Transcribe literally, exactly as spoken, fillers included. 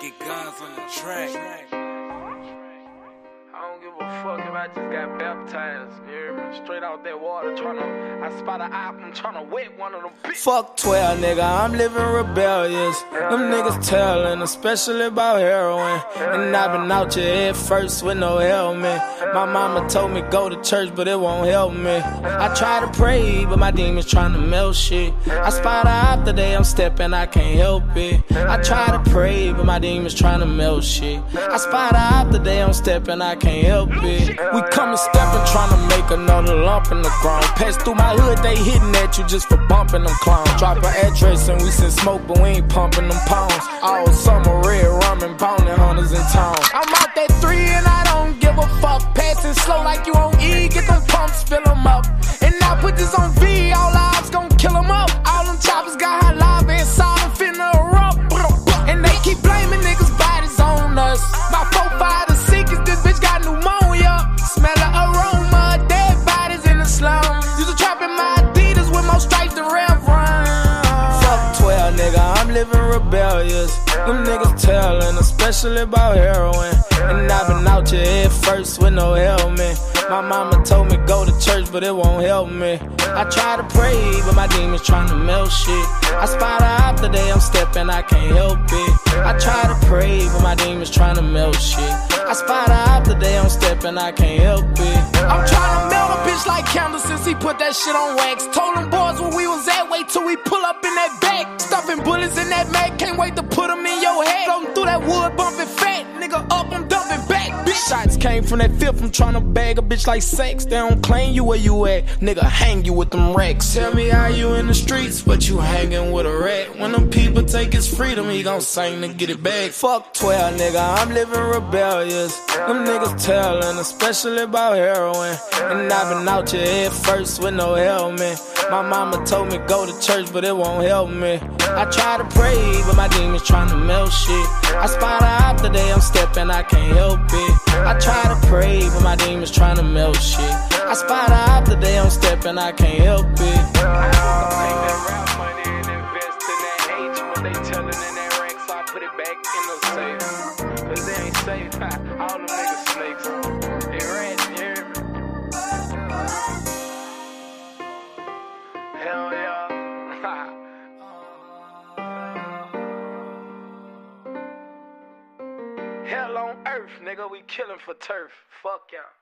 Get guns on the track. I don't give a fuck if I just got baptized, you hear me? Straight out that water, tryna, I spot a op, I'm tryna wet one of them bitches. Fuck twelve, nigga, I'm living rebellious. Them niggas telling, especially about heroin. And I been out your head first with no helmet. My mama told me go to church, but it won't help me. I try to pray, but my demons trying to melt shit. I spot a op today, I'm stepping, I can't help it. I try to pray, but my demons trying to melt shit. I spot a op today, I'm stepping, I can't help it. We coming stepping, trying to make another lump in the ground. Pass through my hood, they hitting at you just for bumping them clowns. Drop an address and we send smoke, but we ain't pumping them pounds. All summer red rum and bounty hunters in town. I'm out that three and I don't give a fuck. Passing slow like you on E, get them pumps, fill them up. And I put this on V, all ops gon' kill them up. All them choppers got hot lava inside them finna erupt. And they keep blaming niggas' bodies on us. My four, five, and six, this bitch got pneumonia. Smell the aroma of dead bodies in the slums. Used to trap in my Adidas with more stripes than Rev Run. Fuck twelve, nigga, I'm living rebellious. Them niggas telling, especially about heroin. And I been out your head first with no helmet. My mama told me go to church, but it won't help me. I try to pray, but my demons trying to melt shit. I spot a op today, I'm stepping, I can't help it. I try to pray, but my demons trying to melt shit. I spot a op today, I'm stepping, I can't help it. I'm trying to melt a bitch like Campbell since he put that shit on wax. Told them boys where we was at, wait till we pull up in that back. Stuffing bullets in that mag, can't wait to put them in your head. Floating through that wood, bumping fat, nigga up, I'm dumping back. Bitch, shots came from that fifth, I'm trying to bag a bitch like sex. They don't claim you where you at, nigga hang you with them racks. Tell me how you in the streets, but you hanging with a rat. When them people take his freedom, he gon' sing to get it back. Fuck twelve, nigga, I'm living rebellious. Them niggas telling, especially about heroin. And I been out your head first with no helmet. My mama told me go to church, but it won't help me. I try to pray, but my demons trying to melt shit. I spot a op today, I'm stepping, I can't help it. I try to pray, but my demons trying to melt shit. I spot a op today, I'm stepping, I can't help it. Take that rap money and invest in that H. What they telling in that rank, so I put it back in the safe. Cause they ain't safe, all them niggas snakes. They rats, you hear me? Hell yeah. Hell on earth, nigga, we killing for turf. Fuck y'all.